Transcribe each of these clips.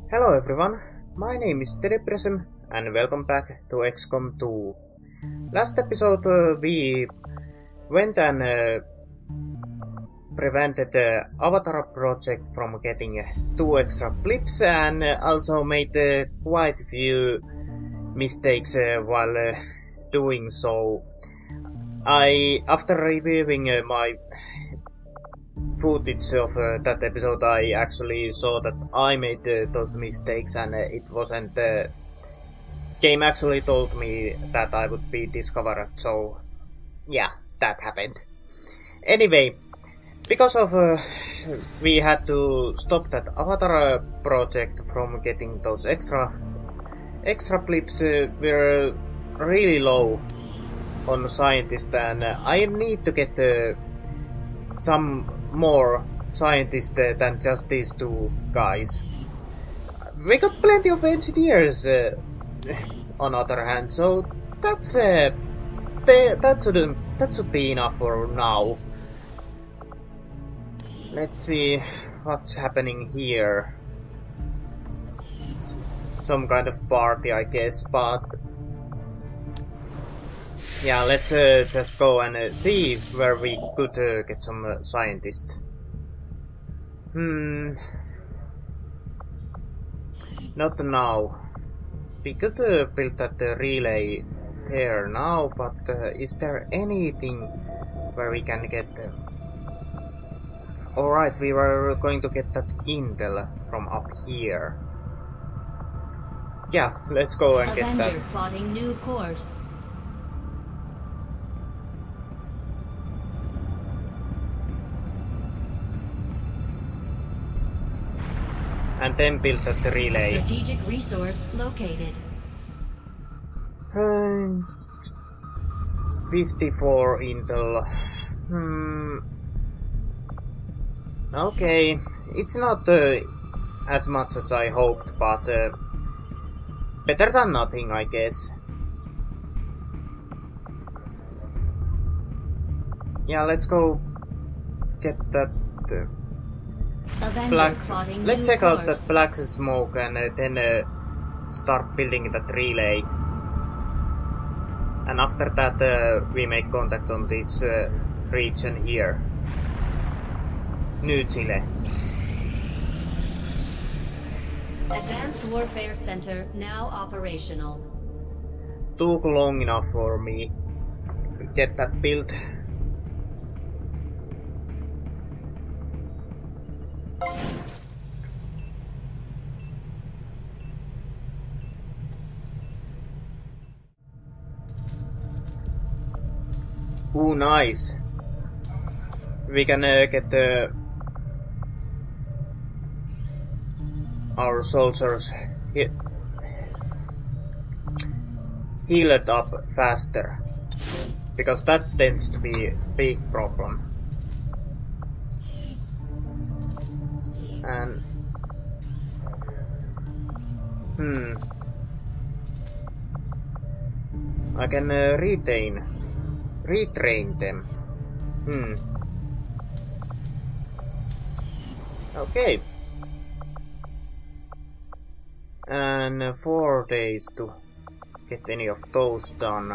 Hello everyone, my name is Teddy and welcome back to XCOM 2. Last episode we went and prevented the Avatar project from getting 2 extra blips and also made quite a few mistakes while doing so. After reviewing my footage of that episode, I actually saw that I made those mistakes and it wasn't... game actually told me that I would be discovered, so yeah, that happened. Anyway, because of we had to stop that Avatar project from getting those extra blips, we're really low on scientists and I need to get some more scientists than just these 2 guys. We got plenty of engineers on other hand, so that's that should be enough for now. Let's see what's happening here. Some kind of party, I guess, but yeah, let's just go and see where we could get some scientists. Not now. We could build that relay there now, but is there anything where we can get... Alright, we were going to get that intel from up here. Yeah, let's go and get that. Plotting new course. And then build that relay. Strategic resource located. 54 intel. Okay, it's not as much as I hoped, but better than nothing, I guess. Yeah, let's go get that black. Let's check out that black smoke and then start building that relay. And after that, we make contact on this region here. New Chile. Advanced Warfare Center now operational. Took long enough for me to get that built. Ooh, nice. We can get our soldiers healed up faster, because that tends to be a big problem. And I can retrain them. Okay. And 4 days to get any of those done.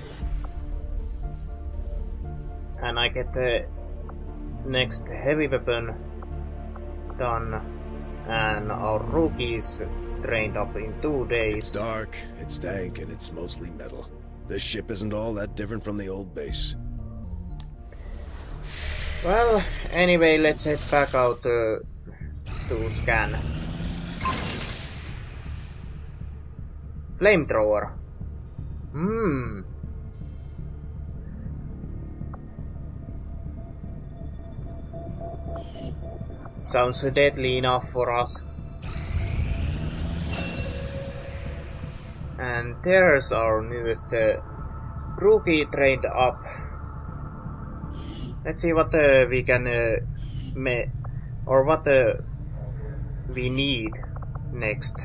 And I get the next heavy weapon done. And our rookies trained up in 2 days. It's dark, it's dank, and it's mostly metal. This ship isn't all that different from the old base. Well, anyway, let's head back out to scan. Flamethrower. Sounds deadly enough for us. And there's our newest rookie trained up. Let's see what we can or what we need next,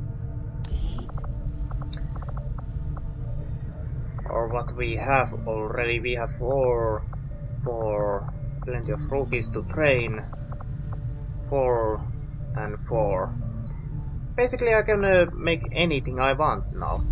or what we have already. We have four plenty of rookies to train. 4 and 4. Basically, I can make anything I want now.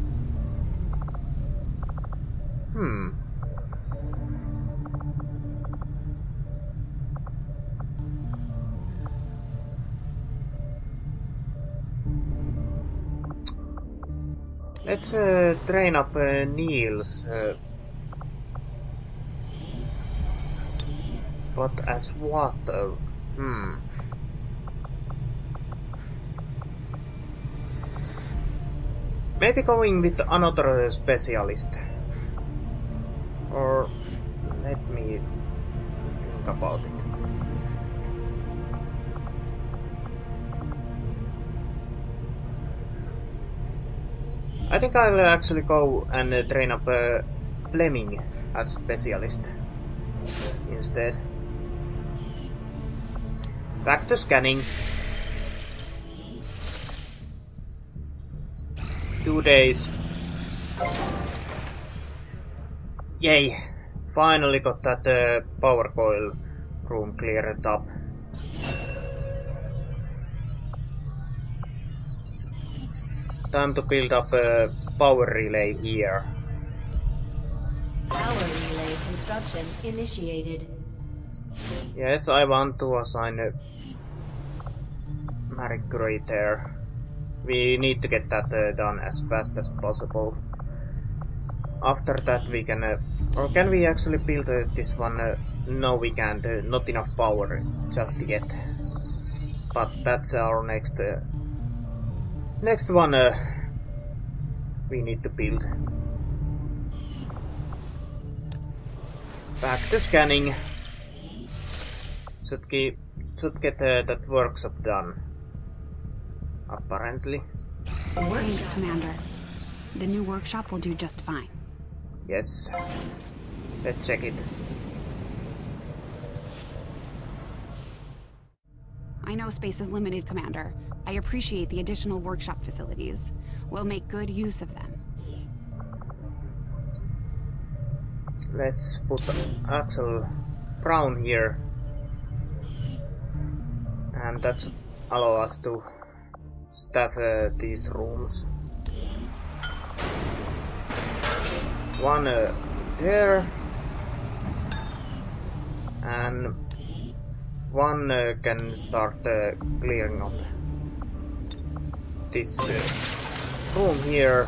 Let's train up Niels. But as what though? Maybe going with another specialist. Or let me think about it. I think I'll actually go and train up Fleming as specialist instead. Back to scanning. 2 days. Yay! Finally got that power coil room cleared up. Time to build up a power relay here. Power relay construction initiated. Yes, I want to assign a Mercury there. We need to get that done as fast as possible. After that we can... or can we actually build this one? No, we can't. Not enough power just yet. But that's our next... next one we need to build. Back to scanning. Should get that workshop done. Apparently. Thanks, Commander. The new workshop will do just fine. Yes. Let's check it. I know space is limited, Commander. I appreciate the additional workshop facilities. We'll make good use of them. Let's put Axel Brown here. And that should allow us to staff these rooms. One there. And one can start clearing up this room here.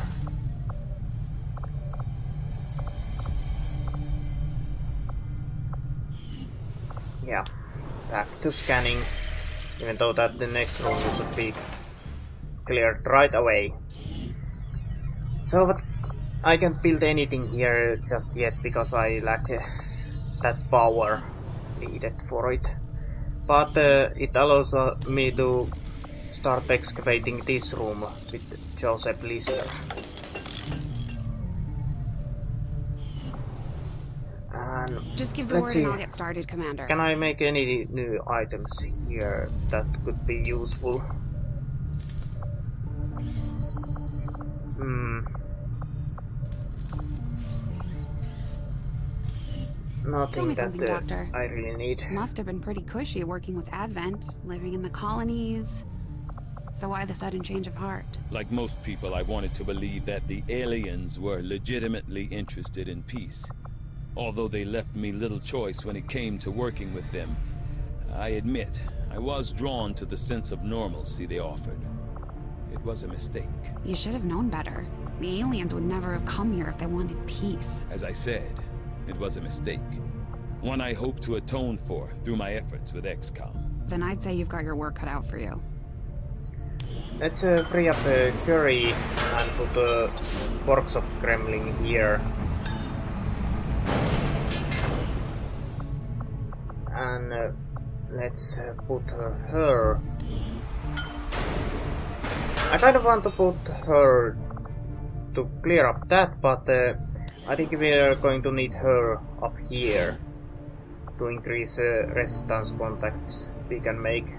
Yeah, back to scanning, even though that the next room should be cleared right away. So what, I can't build anything here just yet because I lack that power needed for it. But it allows me to start excavating this room with Joseph Lister. And just give the word and I'll get started, Commander. Can I make any new items here that could be useful? Nothing that Doctor. I really need. Must have been pretty cushy working with Advent, living in the colonies. So why the sudden change of heart? Like most people, I wanted to believe that the aliens were legitimately interested in peace. Although they left me little choice when it came to working with them, I admit I was drawn to the sense of normalcy they offered. It was a mistake. You should have known better. The aliens would never have come here if they wanted peace. As I said, it was a mistake. One I hope to atone for through my efforts with XCOM. Then I'd say you've got your work cut out for you. Let's free up Curry and put a workshop gremlin here. And let's put her. I kind of want to put her to clear up that, but I think we are going to need her up here to increase resistance contacts we can make.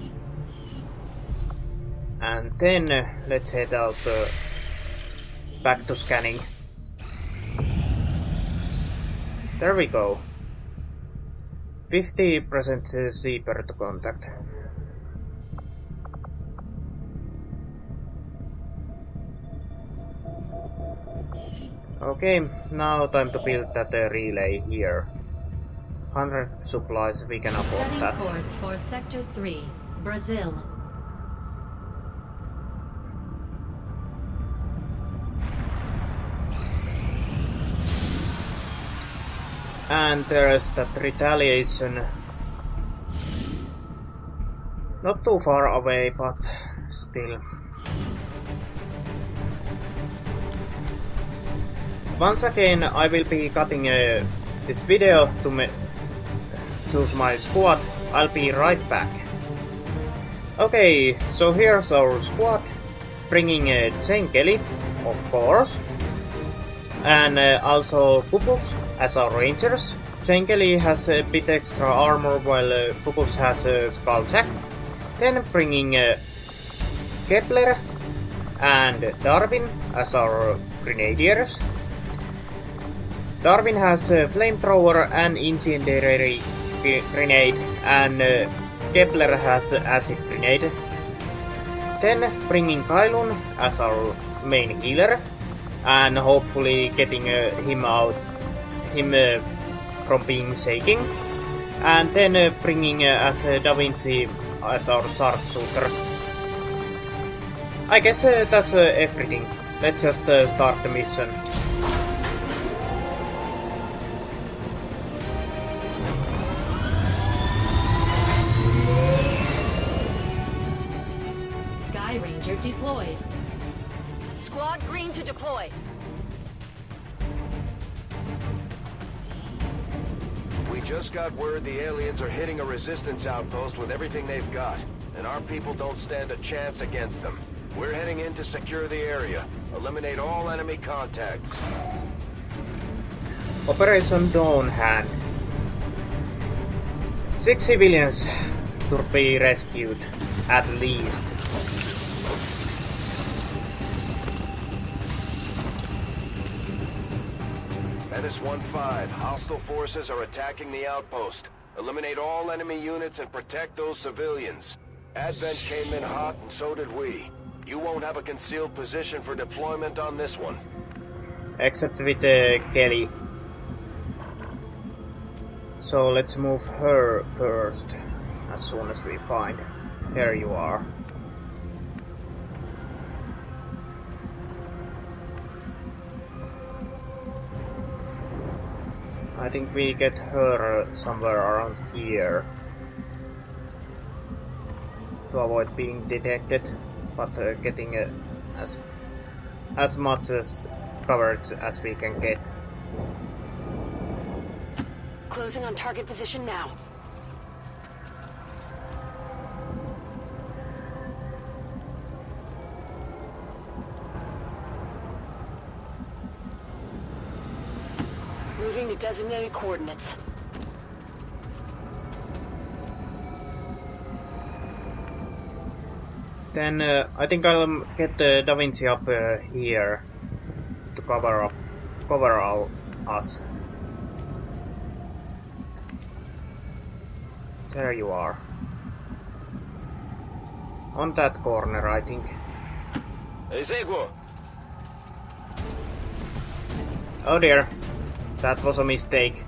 And then let's head out back to scanning. There we go. 50% cheaper to contact. Okay, now time to build that relay here. 100 supplies, we can afford Setting that. course for Sector 3, Brazil. And there's that retaliation. Not too far away, but still. Once again, I will be cutting this video to choose my squad. I'll be right back. Okay, so here's our squad. Bringing Jane Kelly, of course. And also Bubbles as our rangers. Jane Kelly has a bit extra armor while Bubbles has a skulljack. Then bringing Kepler and Darwin as our grenadiers. Darwin has a flamethrower and incendiary grenade, and Kepler has acid grenade. Then bringing Kailun as our main healer, and hopefully getting him from being shaking. And then bringing as Da Vinci as our sharpshooter. I guess that's everything. Let's just start the mission. Sky Ranger deployed. Squad green to deploy. We just got word the aliens are hitting a resistance outpost with everything they've got, and our people don't stand a chance against them. We're heading in to secure the area. Eliminate all enemy contacts. Operation Dawn Hand. 6 civilians to be rescued, at least. Menace 1-5, hostile forces are attacking the outpost. Eliminate all enemy units and protect those civilians. Advent came in hot and so did we. You won't have a concealed position for deployment on this one. Except with Kelly. So let's move her first, as soon as we find. Here you are. I think we get her somewhere around here to avoid being detected, but getting as much as coverage as we can get. Closing on target position now. Moving to designated coordinates. Then I think I'll get Da Vinci up here to cover us. There you are. On that corner, I think. Ezeguo! Oh dear. That was a mistake.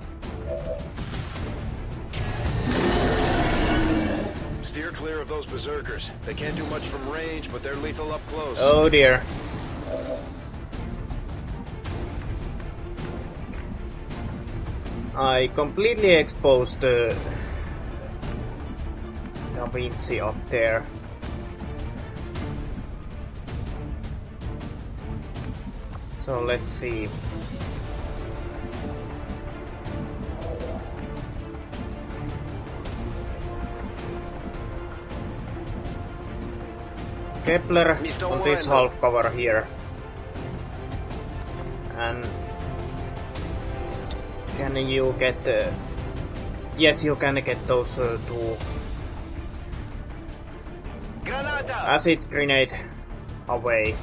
Steer clear of those berserkers. They can't do much from range, but they're lethal up close. Oh dear. I completely exposed Da Vinci up there. So let's see. Kepler on this half cover here. And can you get yes, you can get those two acid grenade away.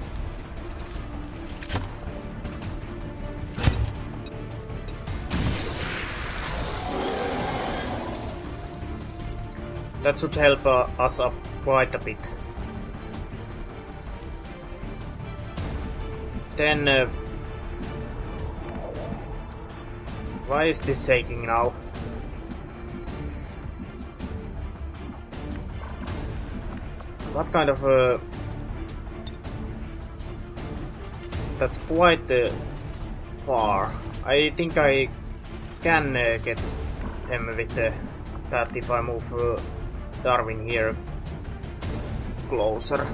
That should help us up quite a bit. Then Why is this shaking now? What kind of that's quite far. I think I can get them with that if I move Darwin here closer.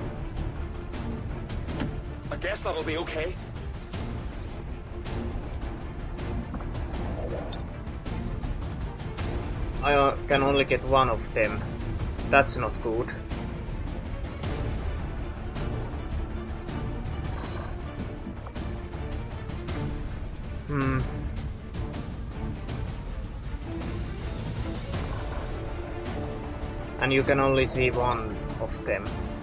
I guess that'll be okay. I can only get one of them. That's not good. And you can only see one of them.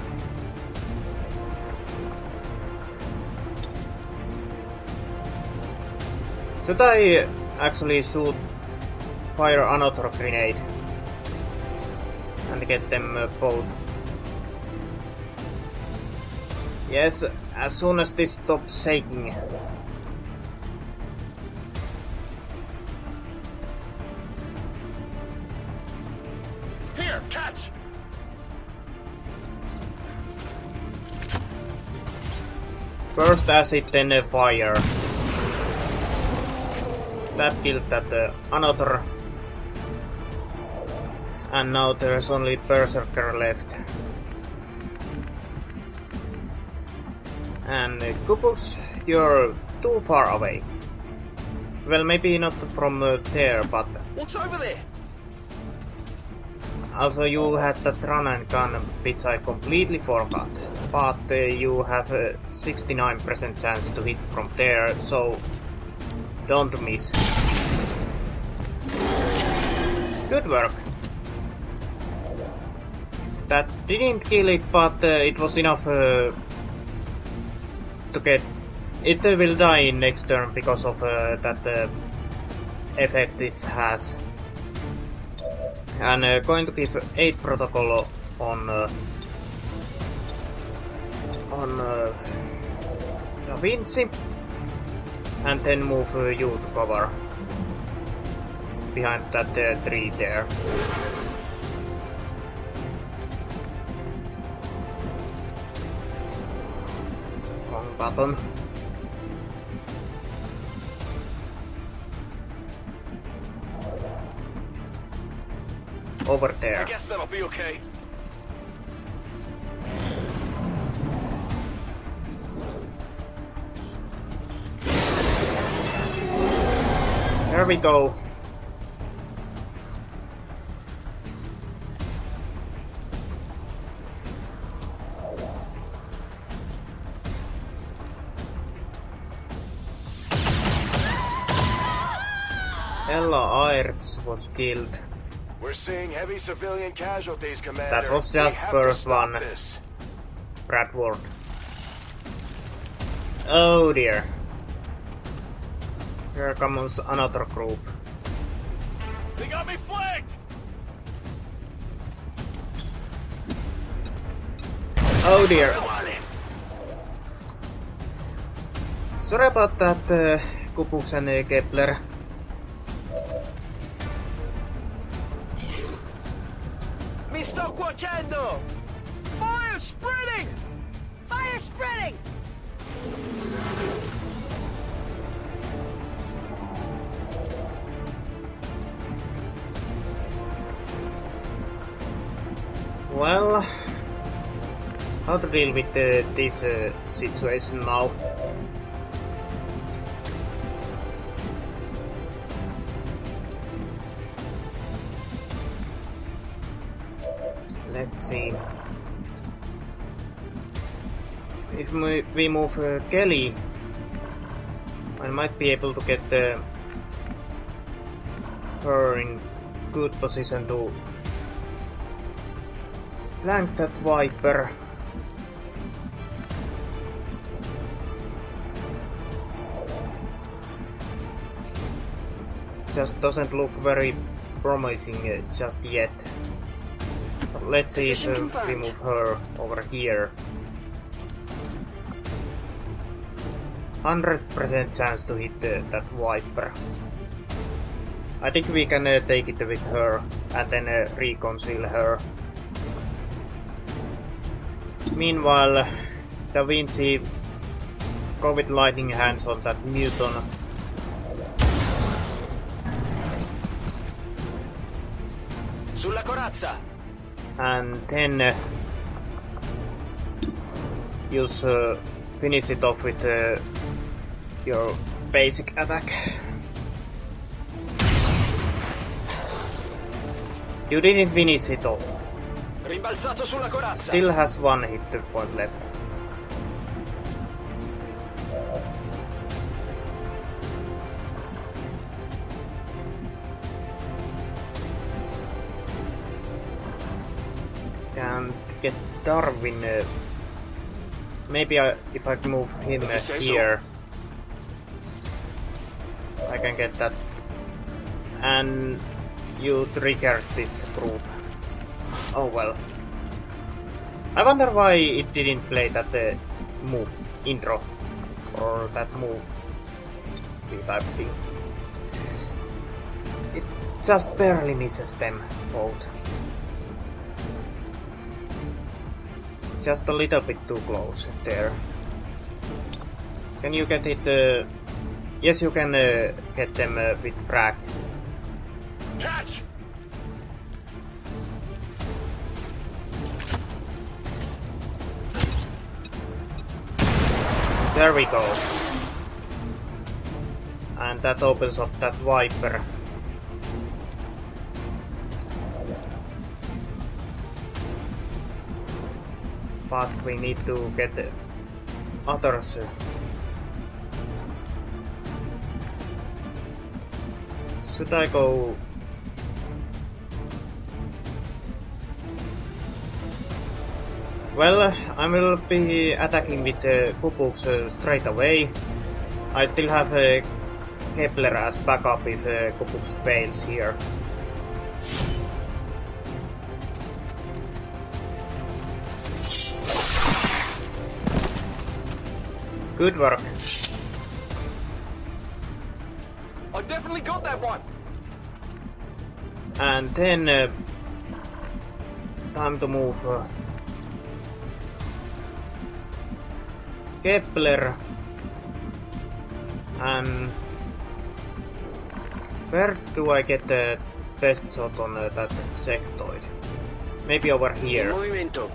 Should I actually fire another grenade and get them both? Yes, as soon as this stops shaking. Here, catch! First acid, then fire. That killed that another. And now there's only Berserker left. And Kupus, you're too far away. Well, maybe not from there, but... What's over there? Also, you had that run and gun, which I completely forgot. But you have a 69% chance to hit from there, so don't miss. Good work. That didn't kill it, but it was enough to get... It will die next turn because of that effect it has. And going to give 8 protocol on Da Vinci, and then move you to cover behind that tree there. Wrong button. Over there. I guess that'll be okay. There we go. Ella Aerts was killed. We're seeing heavy civilian casualties, Commander. That was just first one. Bradward. Oh dear. Here comes another group. They got me flanked! Oh dear. Sorry about that, Kupux and Kepler. Mi sto cuocendo! Fire spreading! Fire spreading! Well, how to deal with this situation now? Let's see. If we move Kelly, I might be able to get her in good position to flank that Viper. Just doesn't look very promising just yet. But let's see if we move her over here. 100% chance to hit that Viper. I think we can take it with her and then reconcile her. Meanwhile, Da Vinci go with lightning hands on that muton. Sulla corazza! And then use finish it off with your basic attack. You didn't finish it off. Rimbalzato sulla corazza! Still has one hit point left. Can't get Darwin. Maybe if I move him here, I can get that. And you triggered this group. Oh well. I wonder why it didn't play that move intro or that move type thing. It just barely misses them both. Just a little bit too close there. Can you get it? Yes, you can get them with frag. Catch! There we go. And that opens up that Viper. But we need to get the others. Should I go? Well, I will be attacking with Kubuks straight away. I still have Kepler as backup if Kubuks fails here. Good work. I definitely got that one! And then time to move Kepler. And where do I get the best shot on that sectoid? Maybe over here. Movimento.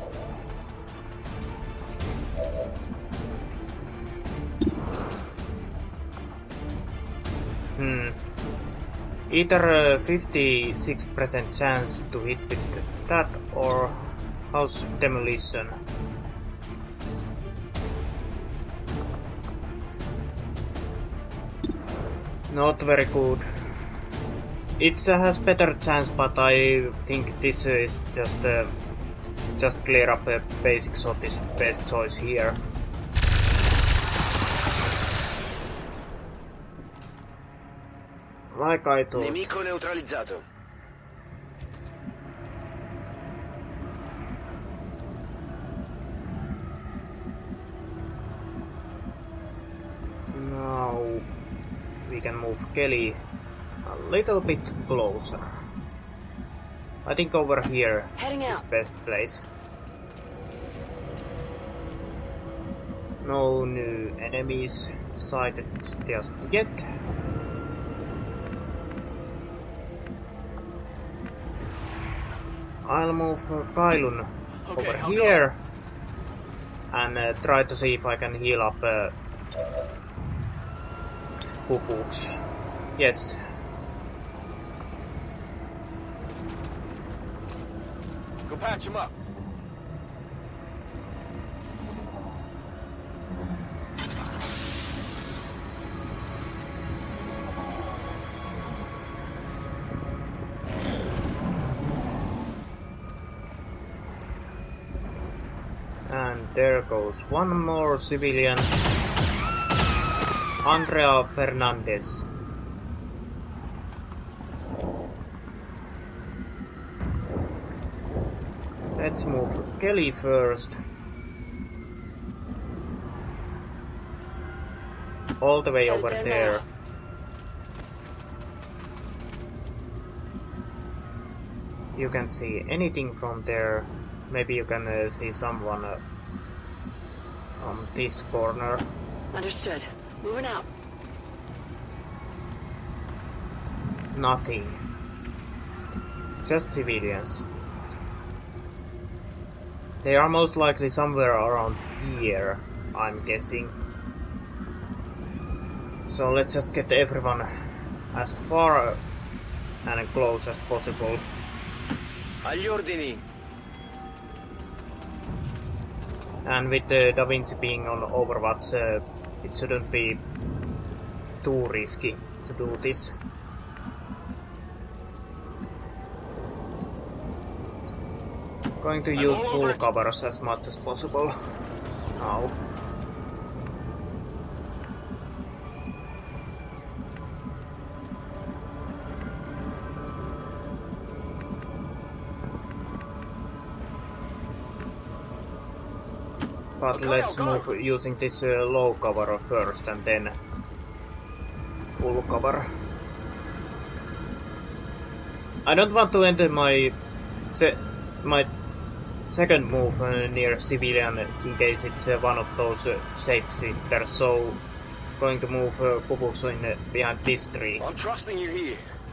Either 56% chance to hit with that or house demolition. Not very good. It has better chance, but I think this is just clear up a basic shot is best choice here. Like I thought. Nemico neutralizzato. Now we can move Kelly a little bit closer. I think over here Heading is out. best place. No new enemies sighted just yet. I'll move Kailun over I'll here and try to see if I can heal up Kubuks. Yes. Go patch him up. And there goes one more civilian. Andrea Fernandez. Let's move Kelly first. All the way over there. You can't see anything from there. Maybe you can see someone from this corner. Understood. Moving out. Nothing. Just civilians. They are most likely somewhere around here, I'm guessing. So let's just get everyone as far and close as possible. Agli ordini. And with Da Vinci being on Overwatch, it shouldn't be too risky to do this. Going to use full covers as much as possible now. But let's move using this low cover first and then full cover. I don't want to enter my second move near civilian in case it's one of those shapeshifters, so going to move Kubuks in behind this tree. I'm trusting you here.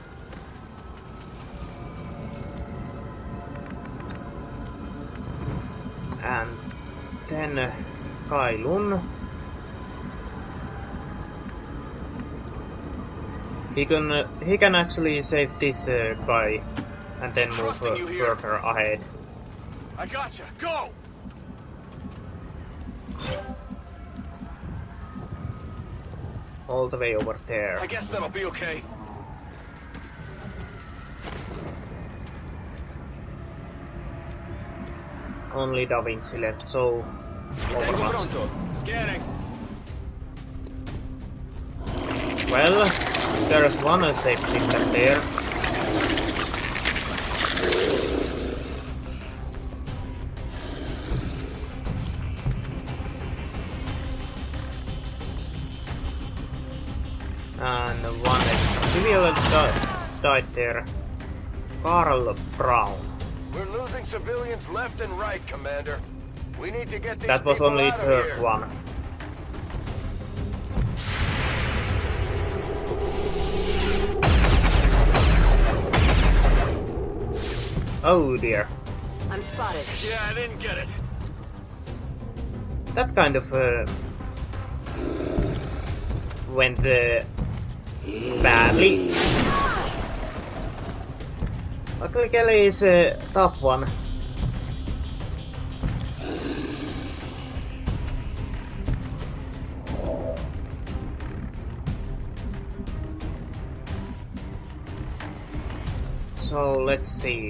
And then Kailun. He can actually save this guy and then move further ahead. I gotcha. Go. All the way over there. I guess that'll be okay. Only Da Vinci left, so Overwatch. Scanning. Well, there's one safety there. And one extra civilian died there. Carl Brown. We're losing civilians left and right, Commander. We need to get these That was people only out of third here. one. Oh dear. I'm spotted. Yeah, I didn't get it. That kind of went badly. Luckily Kelly is a tough one. So let's see.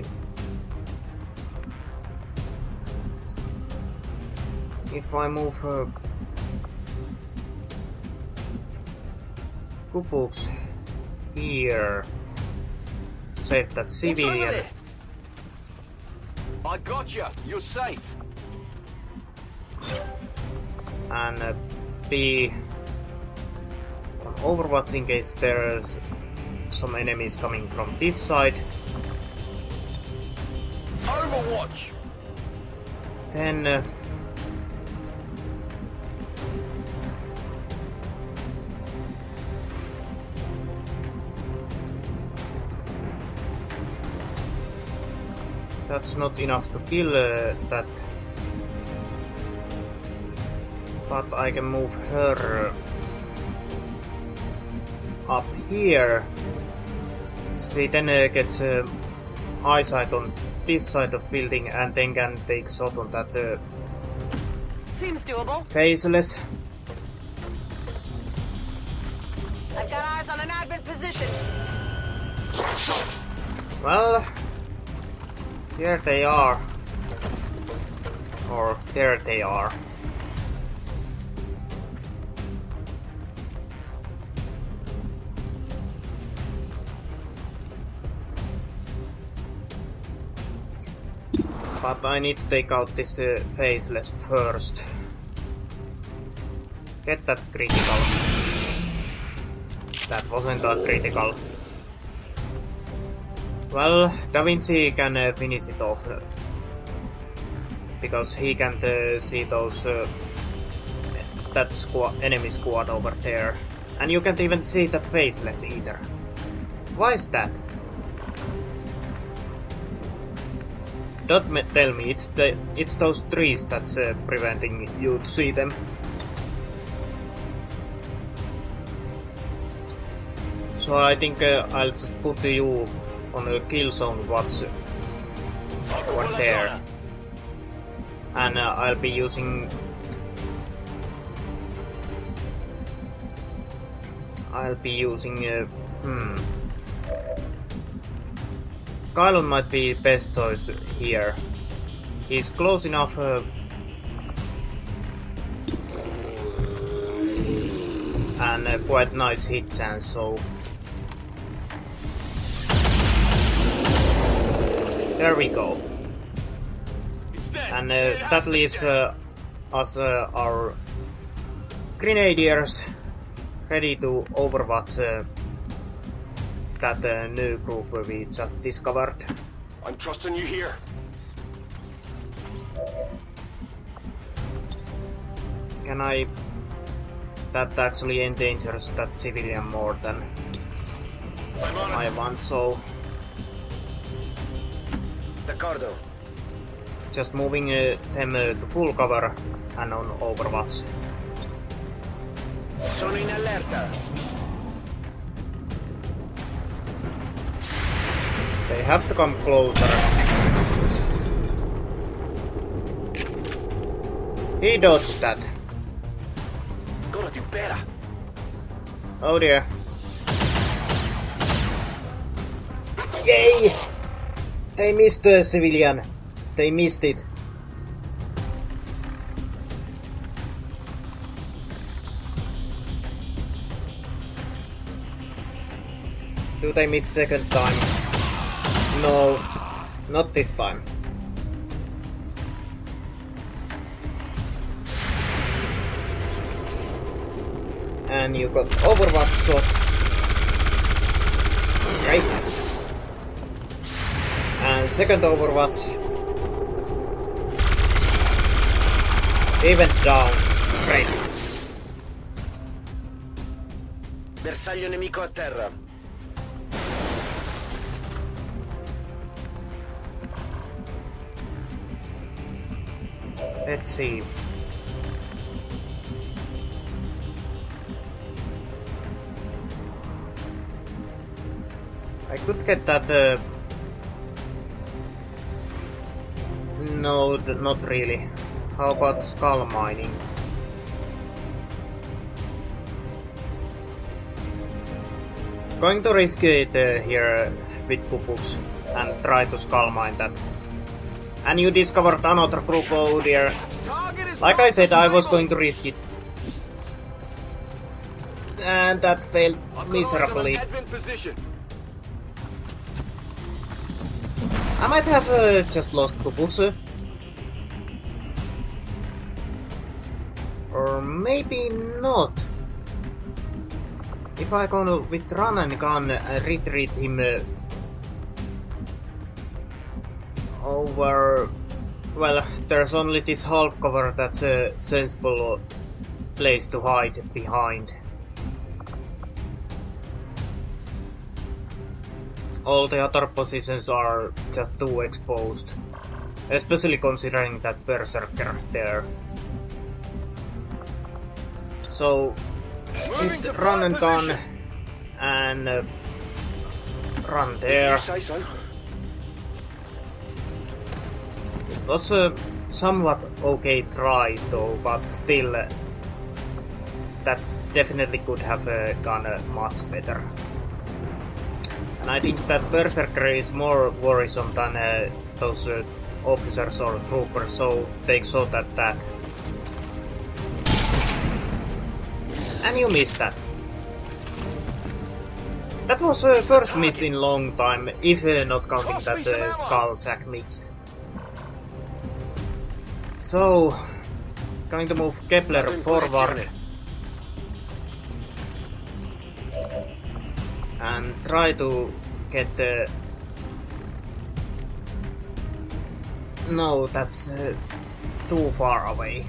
If I move Kubuks here, save that civilian. I gotcha. You're safe. And be on Overwatch in case there's some enemies coming from this side. Overwatch. Then that's not enough to kill that, but I can move her up here. She then gets eyesight on this side of building and then can take shot on that Seems doable. faceless. I've got eyes on an advent position. Well, here they are. Or there they are. But I need to take out this faceless first. Get that critical. That wasn't that critical. Well, Da Vinci can finish it off. Because he can't see those enemy squad over there. And you can't even see that faceless either. Why is that? Don't tell me it's those trees that's preventing you to see them. So I think I'll just put you on a kill zone watch over there. And I'll be using... Kylon might be best choice here. He's close enough and quite nice hit chance, so... There we go. And that leaves us our grenadiers ready to overwatch that new group we just discovered. I'm trusting you here. Can I... That actually endangers that civilian more than I want, so... Ricardo. Just moving them to full cover and on overwatch. Sono in allerta. They have to come closer. He dodged that. Gotta do better. Oh dear. Yay! They missed the civilian. They missed it. Do they miss second time? No, not this time. And you got overwatch shot. Great. And second overwatch. He went down. Great. Bersaglio nemico a terra. Let's see. I could get that. No, not really. How about skull mining? Going to risk it here with Pupuks and try to skull mine that. And you discovered another group, oh dear. Like I said, I was going to risk it. And that failed miserably. I might have just lost Pupuks. Or maybe not. If I go with run and gun and retreat him over... Well, there's only this half cover that's a sensible place to hide behind. All the other positions are just too exposed. Especially considering that berserker there. So, hit run and gun and run there. It was a somewhat okay try though, but still that definitely could have gone much better. And I think that berserker is more worrisome than those officers or troopers, so take shot at that. And you missed that. That was first miss in long time, if not counting that skulljack miss. So, going to move Kepler forward and try to get No, that's too far away.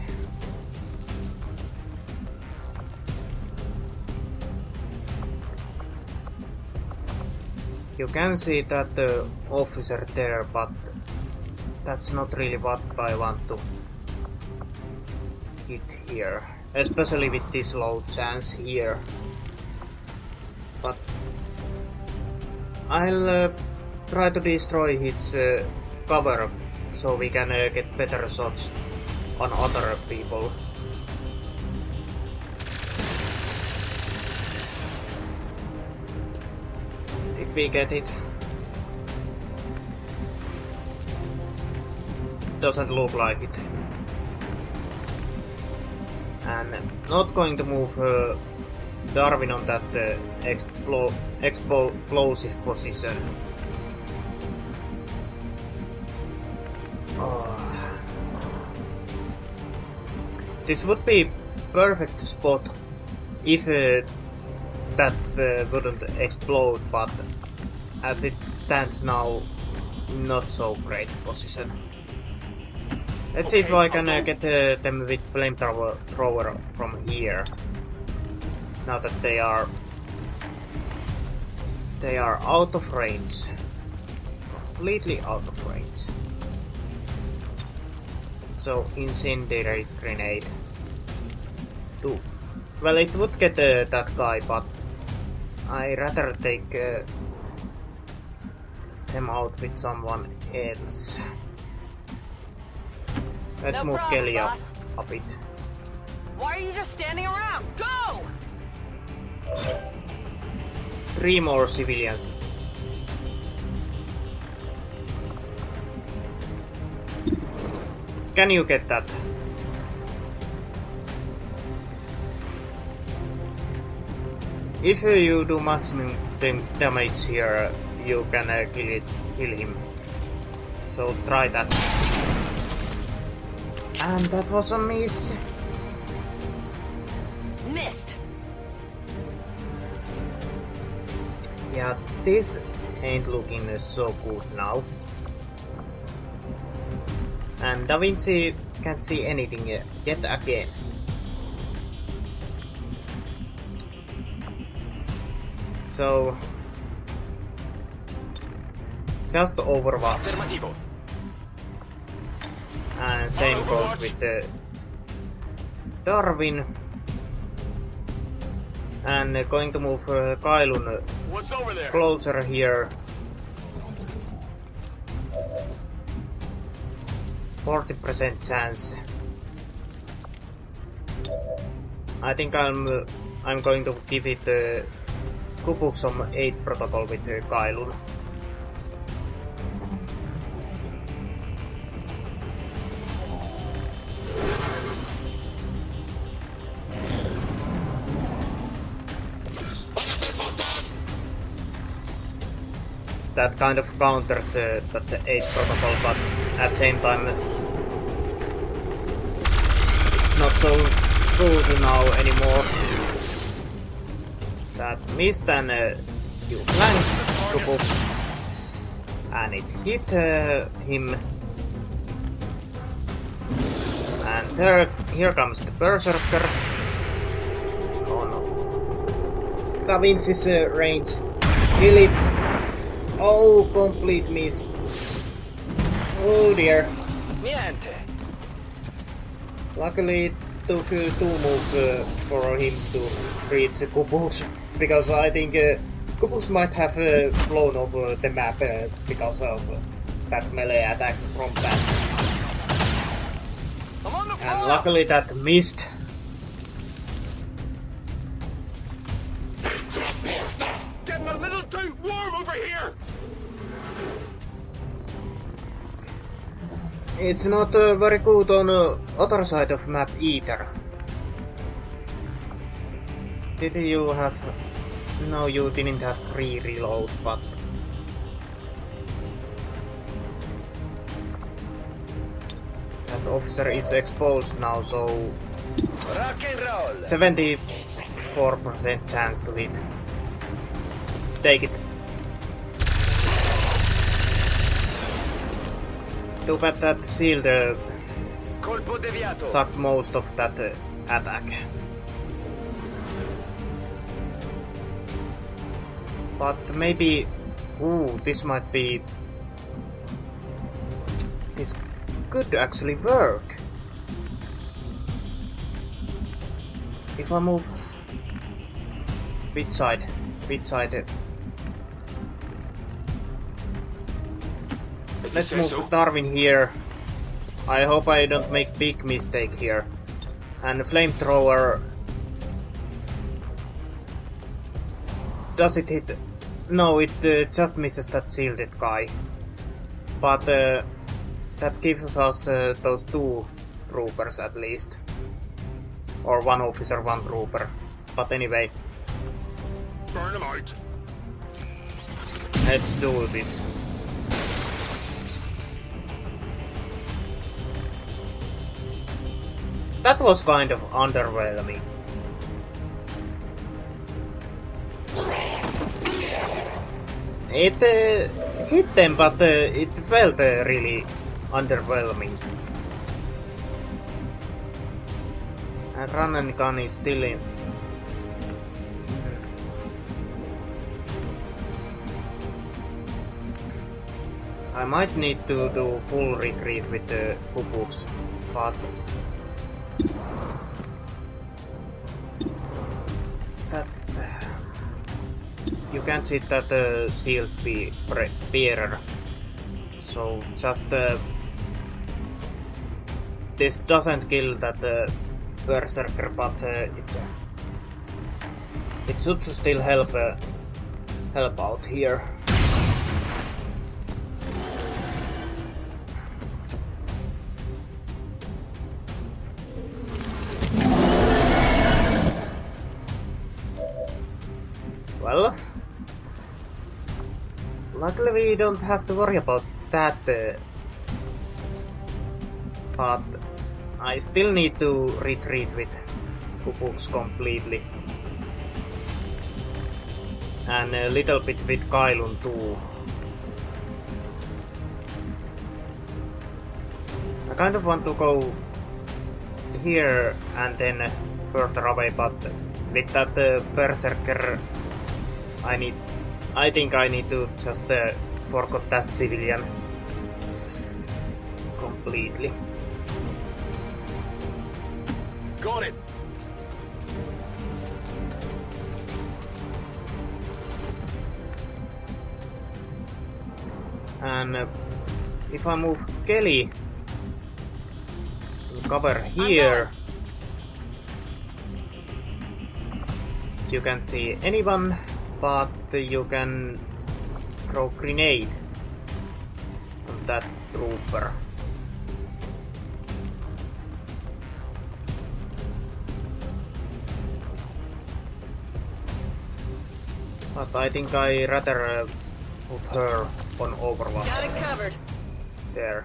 You can see that officer there, but that's not really what I want to hit here. Especially with this low chance here. But I'll try to destroy his cover so we can get better shots on other people. Did we get it? Doesn't look like it. And not going to move Darwin on that explosive position. Oh. This would be perfect spot if that wouldn't explode, but as it stands now, not so great position. Let's see if I can get them with flamethrower from here. Now that they are out of range, completely out of range. So incendiary grenade. 2. Well, it would get that guy, but I rather take them out with someone else. Let's move Kelly up a bit. Why are you just standing around? Go! 3 more civilians. Can you get that? If you do maximum damage here, you can kill him. So try that. And that was a miss. Missed. Yeah, this ain't looking so good now. And Da Vinci can't see anything yet again. So just Overwatch. And same goes with Darwin. And going to move Kailun closer here. 40% chance. I think I'm going to give it Kubuxom 8 protocol with Kailun. That kind of counters that 8 protocol, but at the same time it's not so good now anymore. That missed and you flanked Kubux and it hit him. And here comes the Berserker. Oh no. Da Vinci's range. Kill it. Oh, complete miss. Oh dear. Niente. Luckily it took 2 moves for him to reach Kubux, because I think Kubux might have blown off the map because of that melee attack from that. And luckily that missed. Getting a little too warm over here. It's not very good on other side of map either. Did you have... No, you didn't have free reload, but... That officer is exposed now, so... Rock and roll. 74% chance to hit. Take it. Too bad that shield Colpo deviato. sucked most of that attack. But maybe... Ooh, this might be... This could actually work. If I move... Which side? Which side? Let's move Darwin here. I hope I don't make big mistake here. And flamethrower... Does it hit? No, it just misses that shielded guy. But that gives us those 2 troopers at least. Or 1 officer, 1 trooper. But anyway. Burn him out. Let's do this. That was kind of underwhelming. It hit them, but it felt really underwhelming. And run and gun is still in. I might need to do full retreat with the Kubuks, but that you can't see that shield bearer. So just this doesn't kill that berserker, but it should still help out here. Well, luckily we don't have to worry about that, but I still need to retreat with Kubuks completely. And a little bit with Kailun too. I kind of want to go here and then further away, but with that berserker I think I need to just forget that civilian completely. Got it. And if I move Kelly to cover here, you can't see anyone, but you can throw grenade on that trooper. But I think I rather put her on Overwatch. Got it covered. There.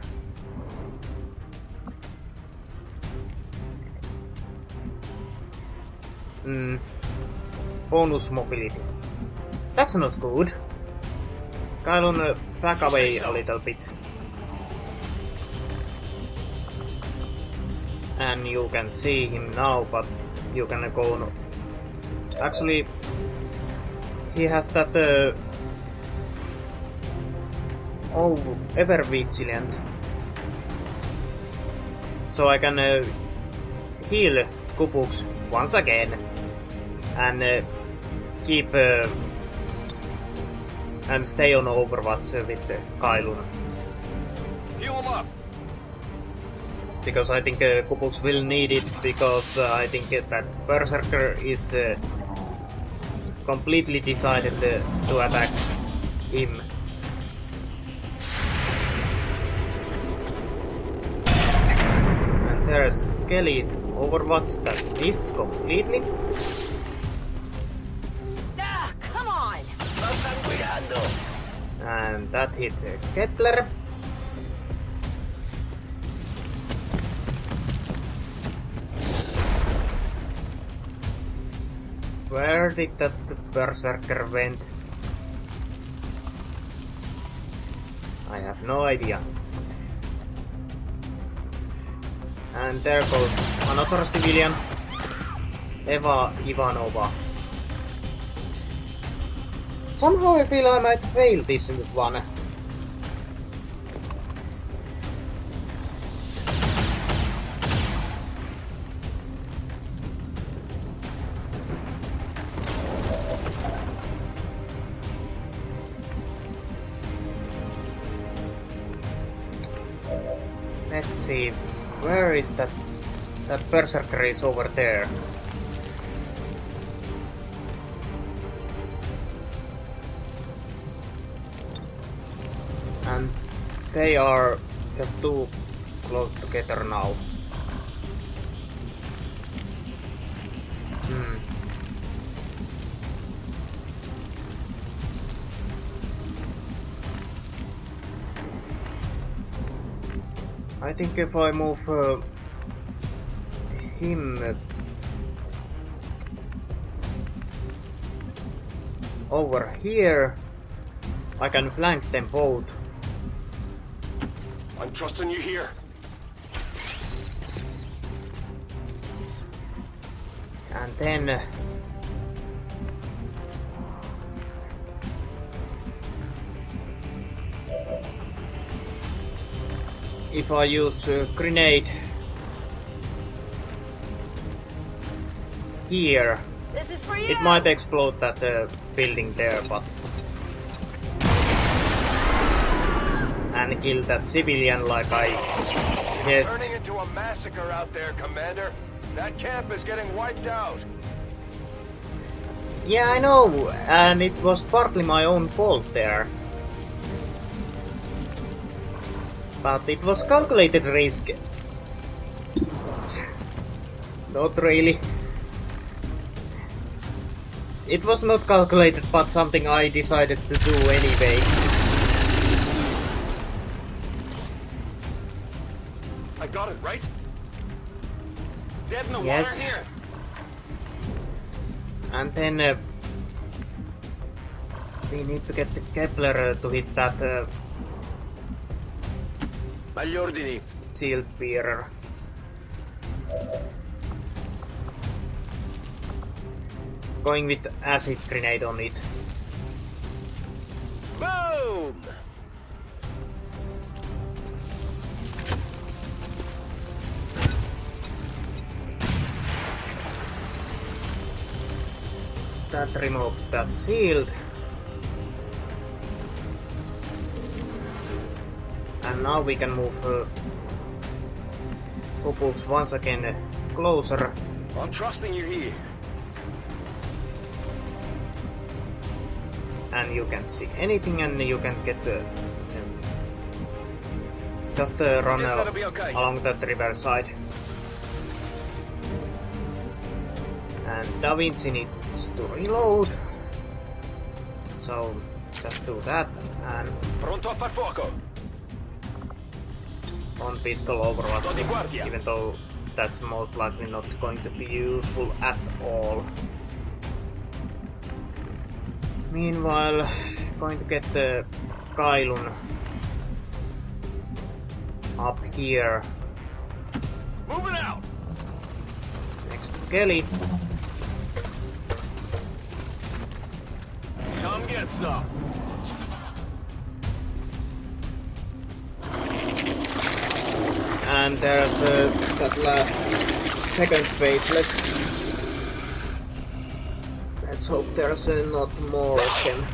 Bonus mobility. That's not good. Kailun, back away a little bit. And you can see him now, but you can go no. Actually, he has that ever vigilant. So I can heal Kubuks once again and keep and stay on Overwatch with Kailun. Heal him up. Because I think Kubuks will need it, because I think that Berserker is completely decided to attack him. And there's Kelly's Overwatch that missed completely. Ah, come on! And that hit Kepler. Where did that Berserker went? I have no idea. And there goes another civilian. Eva Ivanova. Somehow I feel I might fail this one. Let's see, where is that? That berserker is over there. And they are just too close together now. I think if I move him over here, I can flank them both. I'm trusting you here. And then if I use a grenade here, This is for you. it might explode that building there, but and kill that civilian like I guessed. Turning into a massacre out there, Commander. That camp is getting wiped out. Yeah, I know, and it was partly my own fault there. But it was calculated risk. Not really. It was not calculated, but something I decided to do anyway. I got it, right? Dead in the Yes. water here. And then we need to get the Kepler to hit that Agli ordini. shield bearer. Going with acid grenade on it. Boom! That removed that shield. And now we can move Kubuks once again closer. I'm trusting you here. And you can't see anything, and you can get just run Yes, that'll be okay. along that river side. And Da Vinci needs to reload, so just do that. And Pronto a far fuoco. on pistol overwatch, Sto di guardia. even though that's most likely not going to be useful at all. Meanwhile, going to get the Kailun up here Moving out. next to Kelly. Come get some. And there's that last second phase. Let's hope there's not more of them.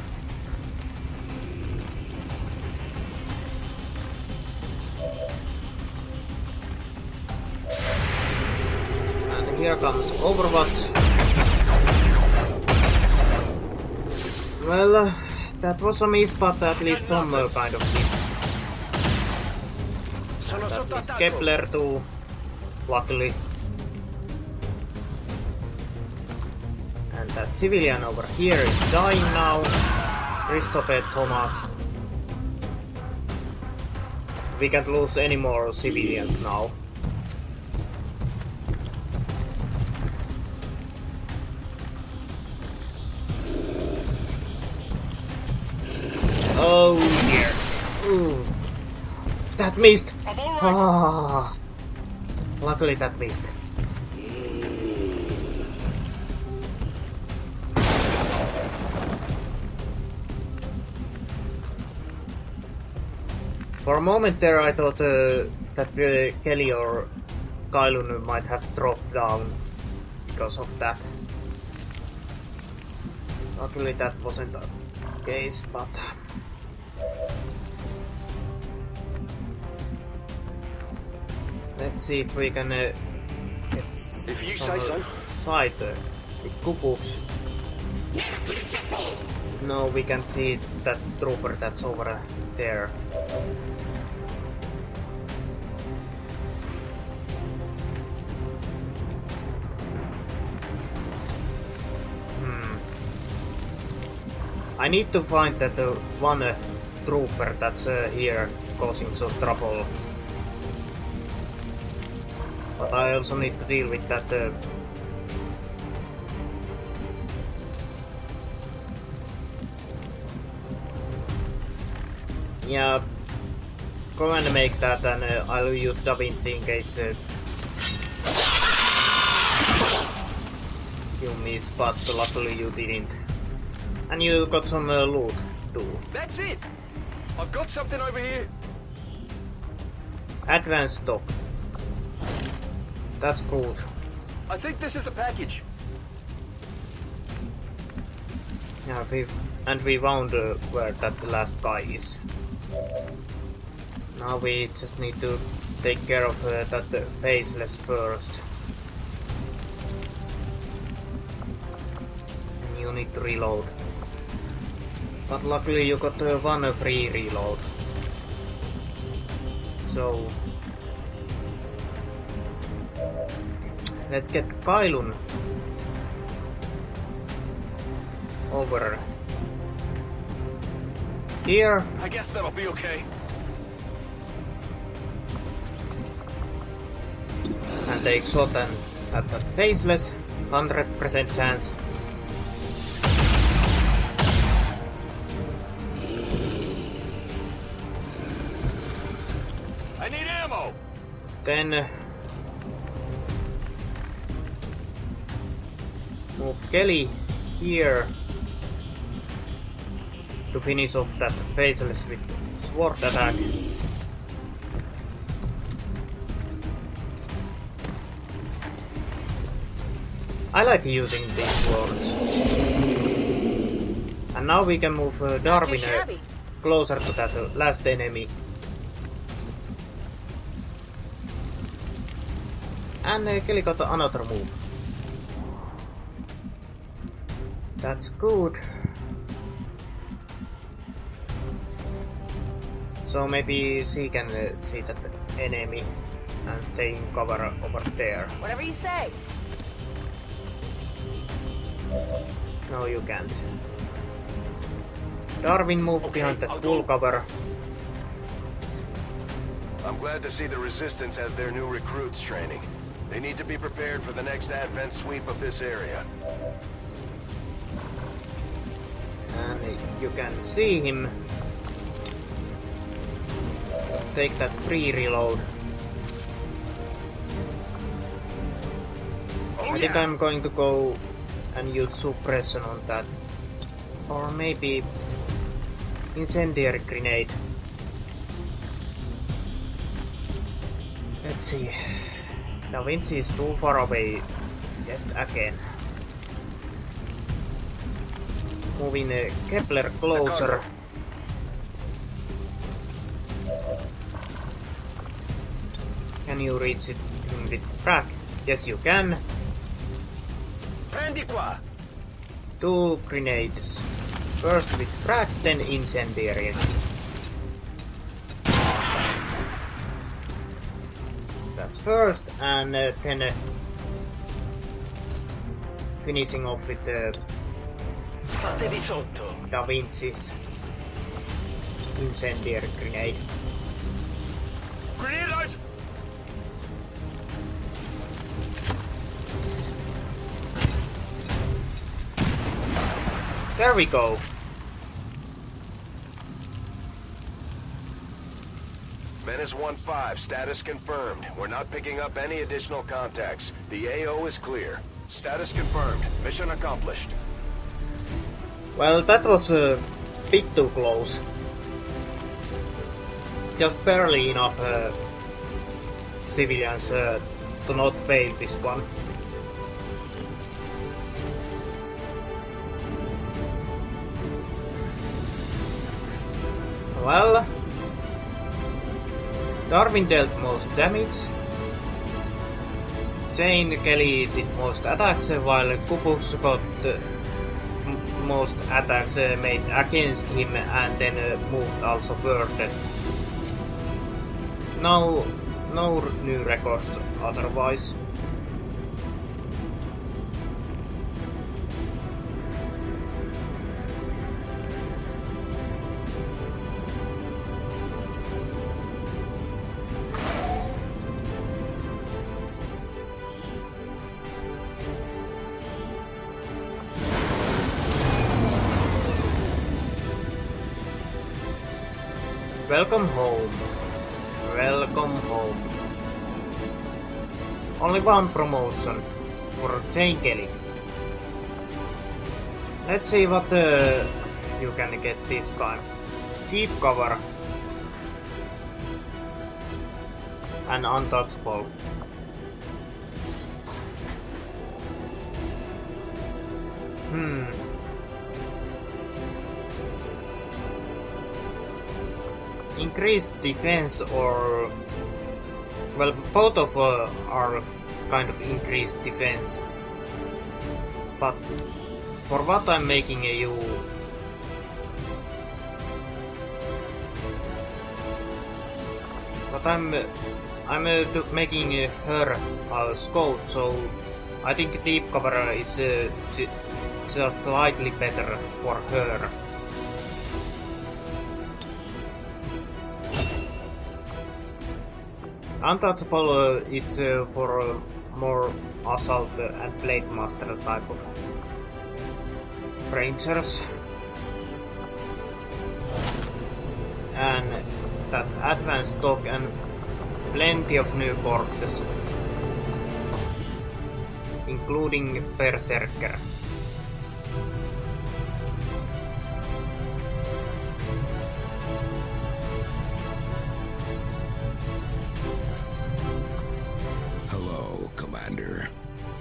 And here comes Overwatch. Well, that was a miss, but at least some kind of hit. Sono That sotto is attacco. Kepler too, luckily. And that civilian over here is dying now. Christopher Thomas. We can't lose any more civilians now. Oh dear. Ooh. That missed. Ah. Luckily that missed. For a moment there I thought that Kelly or Kailun might have dropped down because of that. Luckily that wasn't the case, but... Let's see if we can get If you some say so. side with kukuks. No, we can't see that trooper that's over there. I need to find that one trooper that's here causing some trouble. But I also need to deal with that yeah, go and make that, and I'll use Da Vinci in case you miss, but luckily you didn't. And you got some loot too. That's it! I've got something over here. Advanced stock. That's good. I think this is the package. Yeah, we found where that last guy is. Now we just need to take care of that faceless first. And you need to reload. But luckily you got one free reload. So... let's get Kailun over here. I guess that'll be okay. And take shot and at that faceless. 100% chance. I need ammo! Then move Kelly here to finish off that faceless with sword attack. I like using these swords. And now we can move Darwin closer to that last enemy. And Kelly got another move. That's good. So maybe she can see that enemy and stay in cover over there. Whatever you say. No, you can't. Darwin, move behind that full cover. I'm glad to see the Resistance has their new recruits training. They need to be prepared for the next advent sweep of this area. And you can see him. Take that free reload. Oh, I think I'm going to go and use suppression on that. Or maybe incendiary grenade. Let's see. Da Vinci is too far away yet again. Moving Kepler closer. Can you reach it with frag? Yes, you can. Prendi qua! 2 grenades. First with frag, then incendiary. That's first, and then finishing off with Fatevi sotto! Da Vinci's incendiary grenade. Grenade out! There we go. Menace 1-5, status confirmed. We're not picking up any additional contacts. The AO is clear. Status confirmed. Mission accomplished. Well, that was a bit too close. Just barely enough civilians to not fail this one. Well, Darwin dealt most damage. Jane Kelly did most attacks, while Kupus got most attacks made against him and then moved also furthest. No new records otherwise. Welcome home. Welcome home. Only one promotion for Jane Kelly. Let's see what you can get this time. Keep cover. And untouchable. Increased defense or... well, both of are kind of increased defense. But for what I'm making you... but I'm making her a scout, so I think deep cover is just slightly better for her. Untouchable is for more assault and blade master type of rangers. And that advanced stock and plenty of new corpses, including Berserker. Hello, Commander.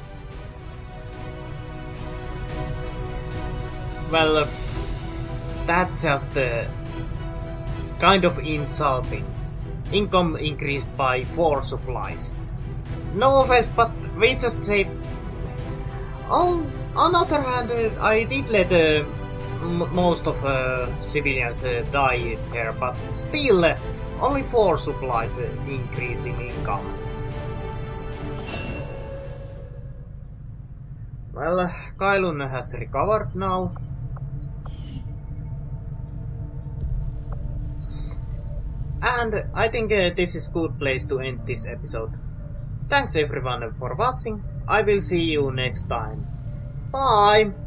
Well, that's just kind of insulting. Income increased by 4 supplies. No offense, but we just say... On other hand, I did let most of civilians die here, but still, only 4 supplies increase in income. Well, Kailun has recovered now. And I think this is a good place to end this episode. Thanks everyone for watching. I will see you next time. Bye!